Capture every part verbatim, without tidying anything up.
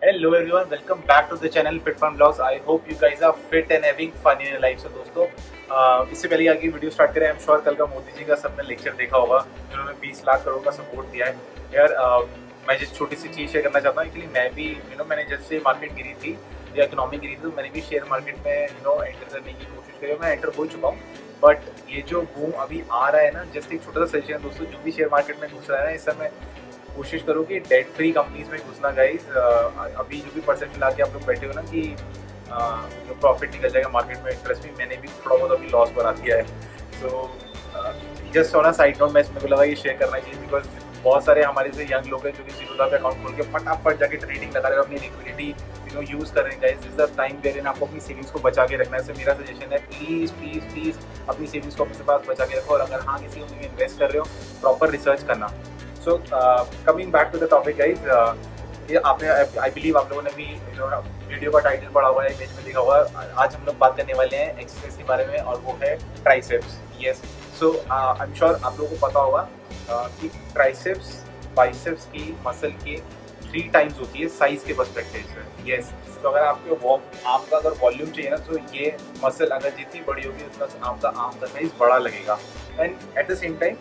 Hello everyone, welcome back to the channel Fit Fun Vlogs. I hope you guys are fit and having fun in your life. So दोस्तों, uh, इससे पहले आगे video start करें, आई am sure कल का मोदी जी का सबने lecture देखा होगा जिन्होंने बीस लाख करोड़ का सपोर्ट दिया है। यार uh, मैं जिस छोटी सी चीज़ शेयर करना चाहता हूँ, एक्चुअली मैं भी यू नो मैंने जैसे मार्केट गिरी थी या इकोनॉमी गिरी थी तो मैंने भी शेयर मार्केट में यू नो एंटर करने की कोशिश करी। मैं एंटर हो चुका हूँ, बट ये जो बूम अभी आ रहा है ना, जस्ट एक छोटा सा सजेशन है दोस्तों, जो भी शेयर मार्केट में घुस रहा है ना इस समय, कोशिश करो कि डेट फ्री कंपनीज में घुसना गाइस। अभी जो भी परसेप्शन लाके आप लोग बैठे हो ना कि जो प्रॉफिट निकल जाएगा मार्केट में, इंटरेस्ट भी मैंने भी थोड़ा बहुत अभी लॉस बना दिया है। So just on a side note मैं मेरे को लगा ये शेयर करना चाहिए, बिकॉज बहुत सारे हमारे से यंग लोग हैं जो कि जीरो पे अकाउंट खोल के फटाफट जाके ट्रेडिंग लगा रहे हो, अपनी लिक्विडिटी यू नो यूज़ कर रहे हैं। Guys, this is the time where आपको अपनी सेविंग्स को बचा के रखना है। मेरा सजेशन है, प्लीज़ प्लीज़ प्लीज़ अपनी सेविंग्स को अपने पास बचा के रखो, और अगर हाँ किसी में इन्वेस्ट कर रहे हो प्रॉपर रिसर्च करना। So coming back to the topic guys, ये आपने आई बिलीव आप लोगों ने भी वीडियो का टाइटल पढ़ा हुआ है, इमेज में देखा हुआ है। आज हम लोग बात करने वाले हैं एक्सरसाइज के बारे में, और वो है triceps. Yes, so I am sure आप लोगों को पता होगा uh, कि ट्राइसेप्स बाइसेप्स की मसल की थ्री टाइम्स होती है साइज के पर्सपेक्टिव से। यस, तो अगर आपको आर्म का अगर वॉल्यूम चाहिए ना, तो ये मसल अगर जितनी बड़ी होगी उतना आपका आर्म का साइज बड़ा लगेगा। And at the same time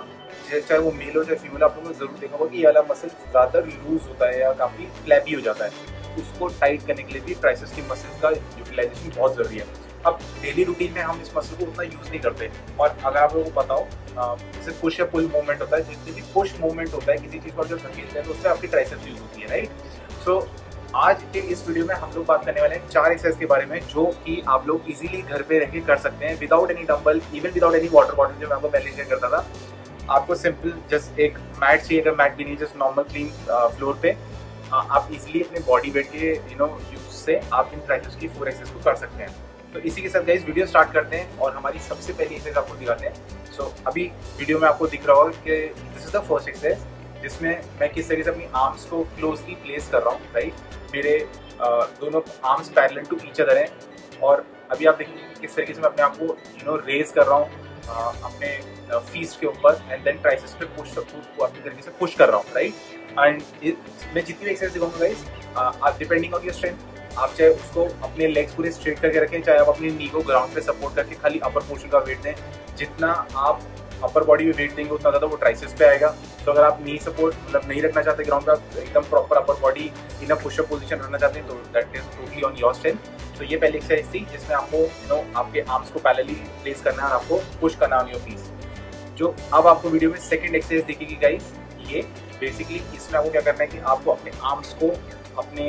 चाहे वो मेल हो चाहे फीमेल, आप लोगों ने जरूर देखा होगा कि ये वाला मसल ज़्यादातर लूज होता है या काफ़ी फ्लैपी हो जाता है। उसको टाइट करने के लिए भी ट्राइसेप्स की मसल का यूटिलाइजेशन बहुत ज़रूरी है। अब डेली रूटीन में हम इस मसल को उतना यूज़ नहीं करते, और अगर आप लोगों को पता हो जैसे पुश या पुल मूवमेंट होता है, जितनी भी पुश मूवमेंट होता है किसी चीज़ को जब धकेलते हैं तो उससे आपकी ट्राइसेप्स यूज होती है, राइट। सो आज के इस वीडियो में हम लोग बात करने वाले हैं चार एक्सरसाइज के बारे में, जो कि आप लोग इजीली घर पे रह के कर सकते हैं without any dumbbell, even without any water bottle. जो मैं आपको पहले शेयर करता था, आपको सिंपल जस्ट एक मैट चाहिए, अगर मैट भी नहीं जस्ट नॉर्मल क्लीन फ्लोर पे आप इजीली अपने बॉडी वेट के यू नो यूज से आप इन ट्राइसेप्स की फोर एक्सरसाइज को कर सकते हैं। तो इसी के साथ गाइस वीडियो स्टार्ट करते हैं और हमारी सबसे पहली एक्सरसाइज आपको दिखाते हैं। सो so, अभी वीडियो में आपको दिख रहा होगा कि this is the first exercise, जिसमें मैं किस तरीके से अपनी आर्म्स को क्लोजली प्लेस कर रहा हूँ, राइट। मेरे uh, दोनों arms parallel to each other हैं, और अभी आप देखेंगे किस तरीके से मैं अपने आप को यू नो रेज कर रहा हूँ uh, अपने फीस्ट के ऊपर, एंड देन ट्राइसेप्स पे पुश को अपनी तरीके से पुश कर रहा हूँ, राइट। एंड मैं जितनी भी एक्सरसाइज दिखाऊंगा गाइस, आप डिपेंडिंग ऑन योर स्ट्रेंथ, आप चाहे उसको अपने लेग्स पूरे स्ट्रेट करके रखें, चाहे आप अपनी नी को ग्राउंड पे सपोर्ट करके खाली अपर पोर्शन का वेट दें। जितना आप अपर बॉडी में वेट देंगे उतना ज़्यादा वो ट्राइसेप्स पे आएगा। तो अगर आप नी सपोर्ट मतलब नहीं रखना चाहते ग्राउंड पे, एकदम proper upper body in a pushup position रखना चाहते हैं, तो that is totally on your strength. तो ये पहली एक्सरसाइज थी जिसमें आपको यू नो आपके आर्म्स को पैरेलली प्लेस करना है और आपको पुश करना ऑन योर फीस। जो अब आपको वीडियो में सेकंड एक्सरसाइज दिखेगी गाइस, ये बेसिकली इसमें आपको क्या करना है कि आपको अपने आर्म्स को अपने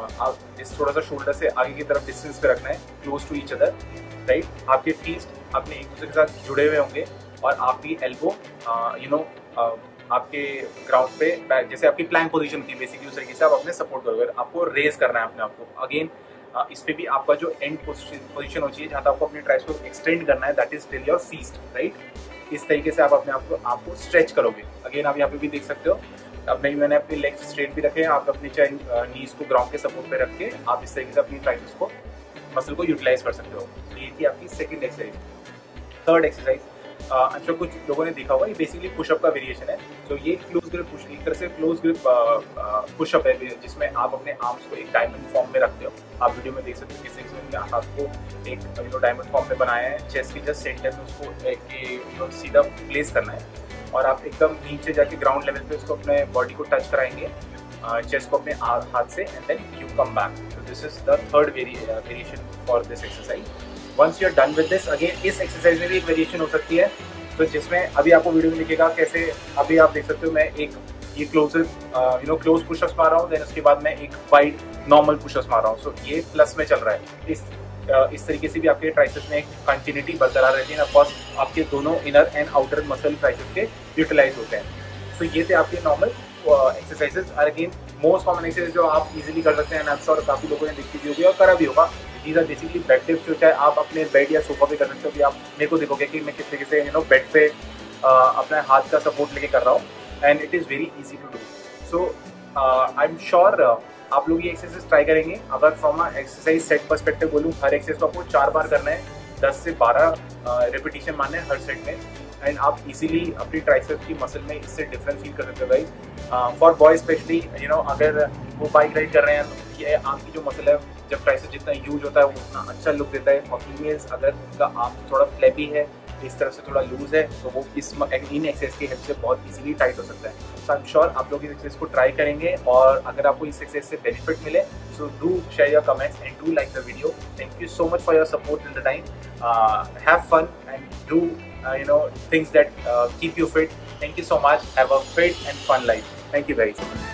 जिस थोड़ा सा शोल्डर से आगे की तरफ डिस्टेंस पे रखना है, close to each other, right. आपके फीस्ट अपने एक दूसरे के साथ जुड़े हुए होंगे, और आपकी एल्बो यू नो आपके ग्राउंड पे जैसे आपकी प्लैंक पोजीशन होती है बेसिकली, उस तरीके से आप अपने सपोर्ट करोगे। आपको रेज करना है अपने आप को। अगेन इस पे भी आपका जो एंड पोजीशन होनी चाहिए, जहाँ आपको अपनी ट्राइस को एक्सटेंड करना है, that is till your feet, right. इस तरीके से आप अपने आप को आपको स्ट्रेच करोगे। अगेन आप यहाँ पे भी देख सकते हो, अब नहीं मैंने अपने लेग्स स्ट्रेट भी रखे हैं, आप अपनी चाहे नीज को ग्राउंड के सपोर्ट पे रख के आप इस तरीके से अपनी ट्राइसेप्स को मसल को यूटिलाइज कर सकते हो। तो ये थी आपकी second exercise. Third exercise I am sure कुछ लोगों ने देखा होगा, ये बेसिकली पुशअप का वेरिएशन है। तो ये क्लोज ग्रिप पुश, एक तरह से क्लोज ग्रिप पुशअप है, जिसमें आप अपने आर्म्स को एक डायमंड फॉर्म में रखते हो। आप वीडियो में देख सकते हो किस तरीके से हाथ को एक यू नो डायमंड फॉर्म में बनाया है, चेस्ट के जस्ट सेंटर में उसको एक यू नो सीधा प्लेस करना है, और आप एकदम नीचे जाके ग्राउंड लेवल पे उसको अपने बॉडी को टच कराएंगे, चेस्ट को अपने हाथ से, and then you come back. तो this is the third variation for this exercise. Once you are done with this, again इस एक्सरसाइज में भी एक वेरिएशन हो सकती है, तो जिसमें अभी आपको वीडियो में दिखेगा कैसे। अभी आप देख सकते हो मैं एक ये close you know close pushups मार रहा हूँ, देन उसके बाद मैं एक वाइड नॉर्मल पुशअप्स मार रहा हूँ। सो ये प्लस में चल रहा है। इस uh, इस तरीके से भी आपके ट्राइसेप्स में एक कंटिन्यूटी बरकरार रहती है ना। फर्स्ट आपके दोनों inner and outer muscle triceps के यूटिलाइज होते हैं। सो ये थे आपके नॉर्मल एक्सरसाइजेस। और अगेन मोस्ट कॉमन एक्सरसाइज जो आप इजीली कर सकते हैं, और काफ़ी लोगों ने देखी भी होगी और करा भी होगा, these are basically bed dips, जो चाहे आप अपने बेड या सोफा पे कर सकते हो। कि आप मेरे को देखोगे कि मैं किस तरीके से यू नो बेड पे अपने हाथ का सपोर्ट लेके कर रहा हूँ, and it is very easy to do. So I am sure आप लोग ये एक्सरसाइज ट्राई करेंगे। अगर from a exercise set perspective बोलूँ, हर एक्सरसाइज को आपको चार बार करना है, दस से बारह रेपिटेशन मारना है हर सेट में, एंड आप इजीली अपनी ट्राइसेप्स की मसल में इससे डिफरेंस फील कर सकते हो guys. For boy specially you know अगर वो बाइक राइड कर रहे हैं ये आर्म की जो मसल है जब ट्राइसेप जितना यूज होता है वो उतना अच्छा लुक देता है। और फीमेल्स अगर उनका आर्म थोड़ा फ्लैपी है, इस तरफ से थोड़ा लूज है, तो वो इस इन एक्सरसाइज की हेल्प से बहुत इजीली टाइट हो सकता है। सो आई एम श्योर आप लोग इस एक्सरसाइज को ट्राई करेंगे और अगर आपको इस एक्सरसाइज से बेनिफिट मिले so do share your comments and do like the video. Thank you so much for your support in the time. Have fun and do you know things that keep you fit. Thank you so much. Have a fit and fun life. Thank you guys.